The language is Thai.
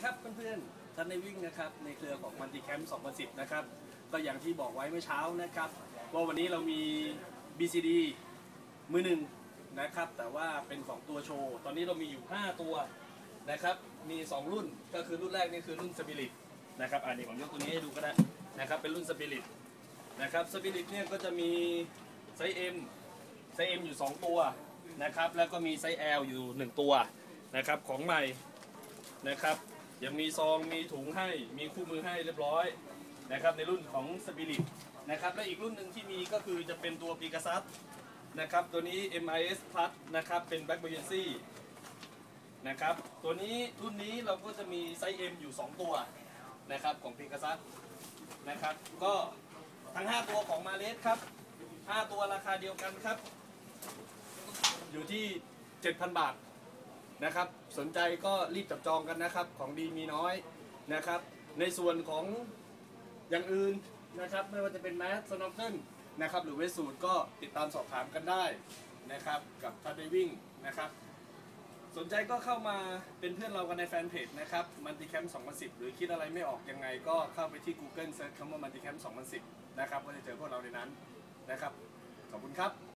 ครับเพื่อนๆท่านในวิ่งนะครับในเครือของมันติแคมป์2010นะครับก็อย่างที่บอกไว้เมื่อเช้านะครับว่าวันนี้เรามี BCD มือหนึ่งนะครับแต่ว่าเป็นของตัวโชว์ตอนนี้เรามีอยู่5ตัวนะครับมี2รุ่นก็คือรุ่นแรกนี่คือรุ่น Spirit นะครับอันนี้ผมยกตัวนี้ให้ดูก็ได้นะครับเป็นรุ่น Spirit นะครับ Spirit เนี่ยก็จะมีไซส์ M อยู่2ตัวนะครับแล้วก็มีไซส์ L อยู่1ตัวนะครับของใหม่นะครับยังมีซองมีถุงให้มีคู่มือให้เรียบร้อยนะครับในรุ่นของ Spirit นะครับและอีกรุ่นหนึ่งที่มีก็คือจะเป็นตัว Pegasus นะครับตัวนี้ MIS Plus นะครับเป็น Black Buoyancy นะครับตัวนี้รุ่นนี้เราก็จะมีไซส์ M อยู่2ตัวนะครับของ Pegasus นะครับก็ทั้ง5ตัวของมาเลสครับ5ตัวราคาเดียวกันครับอยู่ที่ 7,000 บาทนะครับสนใจก็รีบจับจองกันนะครับของดีมีน้อยนะครับในส่วนของอย่างอื่นนะครับไม่ว่าจะเป็นแมสสโนว์เกิลนะครับหรือเวสสูทก็ติดตามสอบถามกันได้นะครับกับทัดไดวิ่งนะครับสนใจก็เข้ามาเป็นเพื่อนเรากันในแฟนเพจนะครับมันติแคมป์2010หรือคิดอะไรไม่ออกยังไงก็เข้าไปที่ Google เซิร์ชคำว่ามันติแคมป์2010นะครับก็จะเจอพวกเราในนั้นนะครับขอบคุณครับ